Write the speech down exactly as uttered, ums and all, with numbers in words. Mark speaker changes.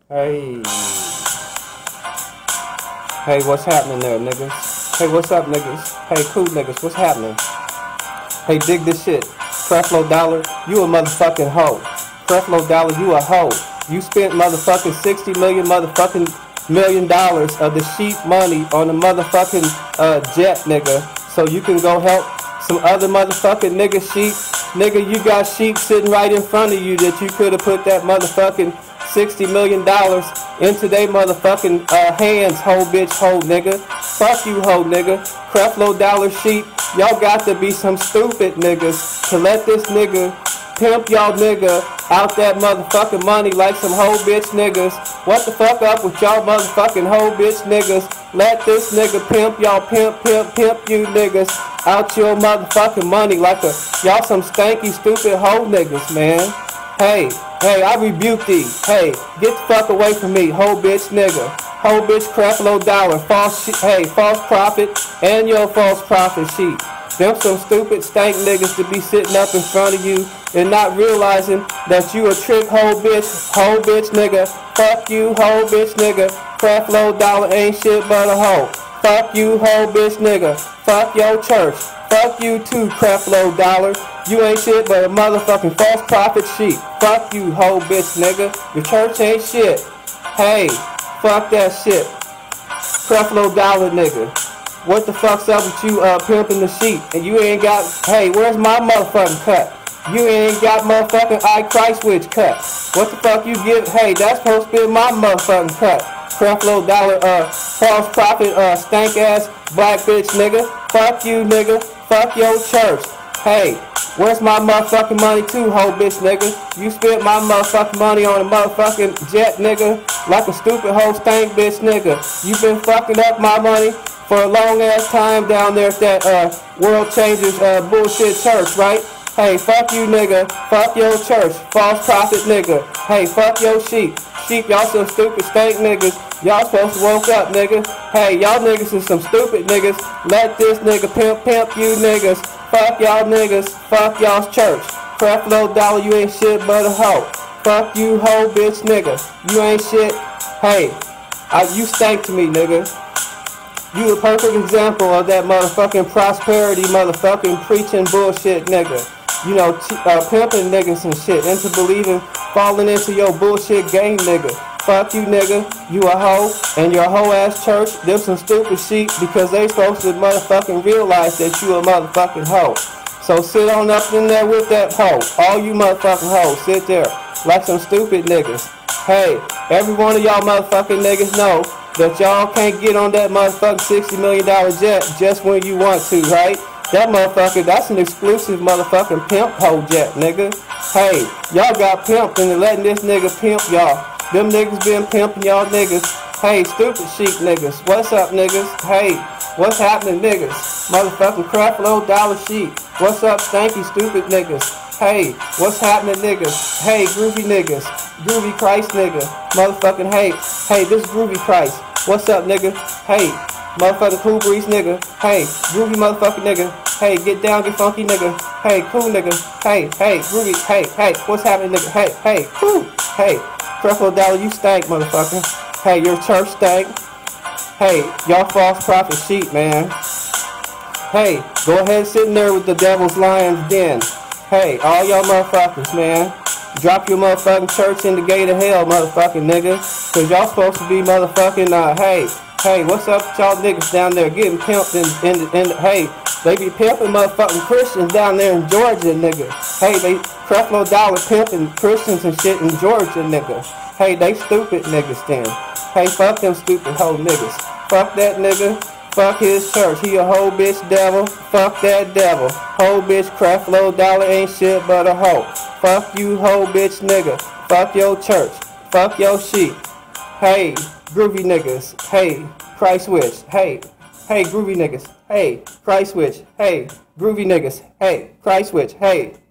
Speaker 1: Hey. Hey, what's happening there, niggas? Hey, what's up, niggas? Hey, cool niggas, what's happening? Hey, dig this shit. Creflo Dollar, you a motherfucking hoe. Creflo Dollar, you a hoe. You spent motherfucking sixty million motherfucking million dollars of the sheep money on the motherfucking uh, jet, nigga. So you can go help some other motherfucking nigga sheep. Nigga, you got sheep sitting right in front of you that you could have put that motherfucking sixty million dollars into they motherfucking uh, hands, hoe bitch, hoe nigga. Fuck you, hoe nigga. Creflo Dollar sheep, y'all got to be some stupid niggas to let this nigga pimp y'all nigga out that motherfucking money like some hoe bitch niggas. What the fuck up with y'all motherfucking hoe bitch niggas? Let this nigga pimp y'all pimp, pimp, pimp you niggas out your motherfucking money like a y'all some stanky, stupid hoe niggas, man. Hey, hey, I rebuke thee. Hey, get the fuck away from me, hoe bitch nigga. Hoe bitch Creflo Dollar, false she hey, false prophet, and your false prophet sheep. Them some stupid stank niggas to be sitting up in front of you and not realizing that you a trick hoe bitch, hoe bitch nigga. Fuck you, hoe bitch nigga. Creflo Dollar ain't shit but a hoe. Fuck you, hoe bitch nigga. Fuck your church. Fuck you too, Creflo Dollar. You ain't shit but a motherfucking false prophet sheep. Fuck you, hoe bitch nigga. Your church ain't shit. Hey, fuck that shit. Creflo Dollar nigga. What the fuck's up with you uh, pimping the sheep? And you ain't got, hey, where's my motherfucking cut? You ain't got motherfucking I Christ Witch cut. What the fuck you give? Hey, that's supposed to be my motherfucking cut. Creflo Dollar, uh, false prophet, uh, stank ass black bitch nigga. Fuck you nigga. Fuck your church. Hey, where's my motherfucking money too, hoe bitch nigga? You spent my motherfucking money on a motherfucking jet nigga like a stupid hoe stank bitch nigga. You been fucking up my money for a long ass time down there at that uh, World Changers uh, bullshit church, right? Hey, fuck you nigga. Fuck your church. False prophet nigga. Hey, fuck your sheep. Sheep, y'all some stupid stank niggas. Y'all supposed to woke up, nigga. Hey, y'all niggas is some stupid niggas. Let this nigga pimp pimp you niggas. Fuck y'all niggas. Fuck y'all's church. Creflo Dollar, you ain't shit but a hoe. Fuck you, hoe bitch nigga. You ain't shit. Hey, I, you stank to me, nigga. You a perfect example of that motherfucking prosperity motherfucking preaching bullshit nigga. You know, uh, pimping niggas and shit into believing, falling into your bullshit game nigga. Fuck you nigga, you a hoe, and your hoe ass church, them some stupid sheep because they supposed to motherfucking realize that you a motherfucking hoe. So sit on up in there with that hoe. All you motherfucking hoes, sit there like some stupid niggas. Hey, every one of y'all motherfucking niggas know that y'all can't get on that motherfucking sixty million dollar jet just when you want to, right? That motherfucker, that's an exclusive motherfucking pimp hoe jet, nigga. Hey, y'all got pimped and letting this nigga pimp y'all. Them niggas been pimping y'all niggas. Hey, stupid sheep niggas. What's up, niggas? Hey, what's happening, niggas? Motherfucking Creflo Dollar sheep. What's up, stanky, stupid niggas? Hey, what's happening, niggas? Hey, groovy niggas. Groovy Christ nigga. Motherfucking hey. Hey, this Groovy Christ. What's up, nigga? Hey, motherfucking Cool Breeze nigga. Hey, groovy motherfucking nigga. Hey, get down, get funky nigga. Hey, cool nigga. Hey, hey, groovy. Hey, hey, what's happening, nigga? Hey, hey, whoo. Hey, Creflo Dollar, you stank, motherfucker. Hey, your church stank. Hey, y'all false prophet sheep, man. Hey, go ahead sitting there with the devil's lion's den. Hey, all y'all motherfuckers, man. Drop your motherfucking church in the gate of hell, motherfucking nigga. Cause y'all supposed to be motherfucking, uh, hey, hey, what's up with y'all niggas down there getting pimped in, in, in, in, hey, they be pimping motherfucking Christians down there in Georgia, nigga. Hey, they, Creflo Dollar pimping Christians and shit in Georgia, nigga. Hey, they stupid niggas then. Hey, fuck them stupid hoe niggas. Fuck that nigga. Fuck his church. He a hoe bitch devil. Fuck that devil. Hoe bitch Creflo Dollar ain't shit but a hoe. Fuck you hoe bitch nigga. Fuck your church. Fuck your sheep. Hey, groovy niggas. Hey, Christ Witch. Hey, hey, groovy niggas. Hey, Christ Witch. Hey, groovy niggas. Hey, Christ Witch. Hey.